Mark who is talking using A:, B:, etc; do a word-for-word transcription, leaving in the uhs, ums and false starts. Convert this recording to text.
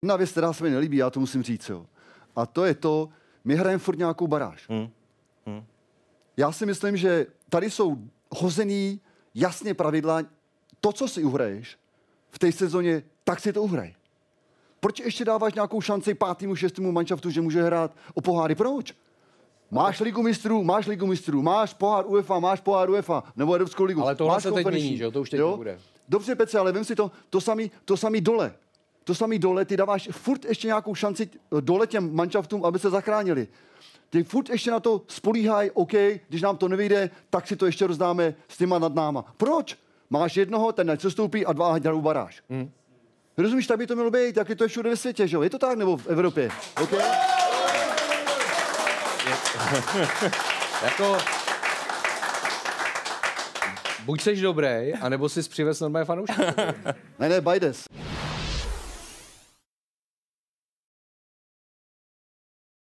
A: Na věc, která se mi nelíbí, já to musím říct, jo. A to je to, my hrajeme furt nějakou baráž. Hmm. Hmm. Já si myslím, že tady jsou hozený jasně pravidla, to, co si uhraješ v té sezóně, tak si to uhraj. Proč ještě dáváš nějakou šanci pátýmu, šestému manšaftu, že může hrát o poháry? Proč? Máš ligu mistrů, máš ligu mistrů, máš pohár UEFA, máš pohár UEFA, nebo Evropskou ligu.
B: Ale tohle
A: máš
B: se teď mění, že jo? To už teď
A: jo?
B: nebude.
A: Dobře, Petře, ale vem si to, to samý, to samý dole. To samý dole, ty dáváš furt ještě nějakou šanci dole těm manšaftům, aby se zachránili. Ty furt ještě na to spolíhají, OK, když nám to nevyjde, tak si to ještě rozdáme s těma nad náma. Proč? Máš jednoho, ten ať sestoupí a dva hrajou baráž. Hmm. Rozumíš, tak by to mělo být, jak je to všude ve světě, že jo? Je to tak, nebo v Evropě? OK?
B: Jako... Buď seš dobrý, anebo jsi přivez normální fanoušky.
A: Ne, ne, Bajdes.